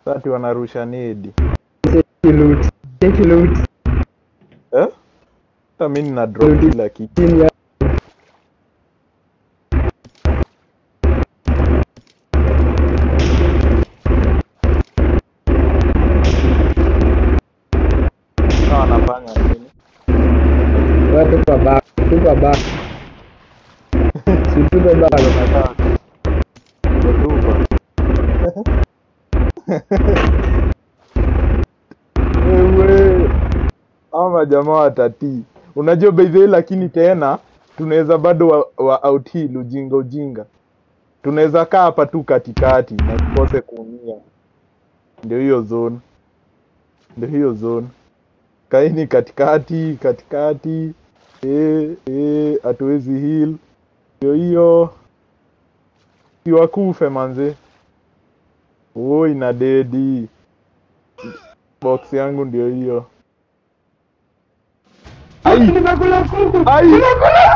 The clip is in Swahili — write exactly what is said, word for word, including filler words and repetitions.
Sasa wanarusha nedi. Take loot. Take loot. Eh? Hata mimi nina drop kila kitu. Wanafanya nini? Watu kwa baa, tupa baa. Situpe baa. Tupa. Wewe. Ama jamaa watatii. Unajua by the way, lakini tena tunaweza bado wa, wa out heal ujinga ujinga. Tunaweza kaa hapa tu katikati na tukose kuumia. Ndio hiyo zone. Ndio hiyo zone. Kaini katikati, katikati. Eh, eh, hatuwezi heal. Ndio hiyo. Siwakufe manze. Oh, ina dedi. Box yangu ndio hiyo. Ai, nimekula kuku. Ai, nimekula